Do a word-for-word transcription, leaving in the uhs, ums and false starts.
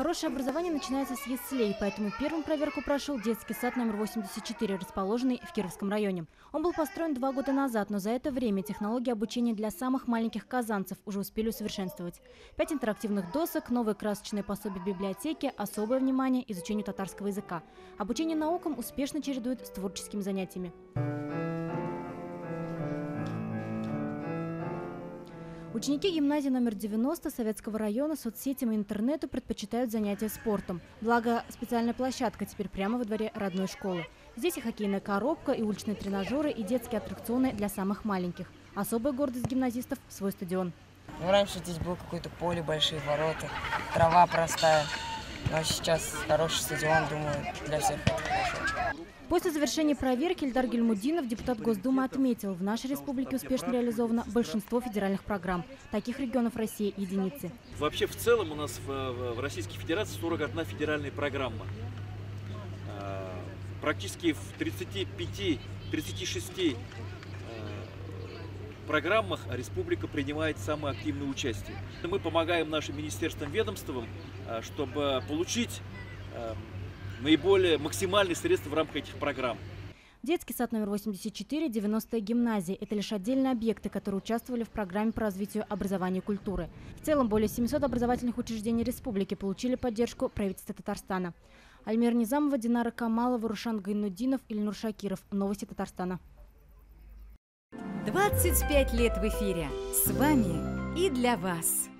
Хорошее образование начинается с яслей, поэтому первым проверку прошел детский сад номер восемьдесят четыре, расположенный в Кировском районе. Он был построен два года назад, но за это время технологии обучения для самых маленьких казанцев уже успели усовершенствовать. Пять интерактивных досок, новые красочные пособия в библиотеке, особое внимание изучению татарского языка. Обучение наукам успешно чередует с творческими занятиями. Ученики гимназии номер девяносто Советского района соцсетям и интернету предпочитают занятия спортом. Благо, специальная площадка теперь прямо во дворе родной школы. Здесь и хоккейная коробка, и уличные тренажеры, и детские аттракционы для самых маленьких. Особая гордость гимназистов – свой стадион. Ну, раньше здесь было какое-то поле, большие ворота, трава простая. Но сейчас хороший стадион, думаю, для всех это хорошо. После завершения проверки Ильдар Гильмудинов, депутат Госдумы, отметил, в нашей республике успешно реализовано большинство федеральных программ. Таких регионов России единицы. Вообще в целом у нас в, в Российской Федерации сорок одна федеральная программа. Практически в тридцати пяти — тридцати шести программах республика принимает самое активное участие. Мы помогаем нашим министерствам, ведомствам, чтобы получить наиболее максимальные средства в рамках этих программ. Детский сад номер восемьдесят четыре, девяностая гимназия – это лишь отдельные объекты, которые участвовали в программе по развитию образования и культуры. В целом, более семисот образовательных учреждений республики получили поддержку правительства Татарстана. Альмира Низамова, Динара Камалова, Рушан Гайнуддинов, Ильнур Шакиров. Новости Татарстана. двадцать пять лет в эфире. С вами и для вас.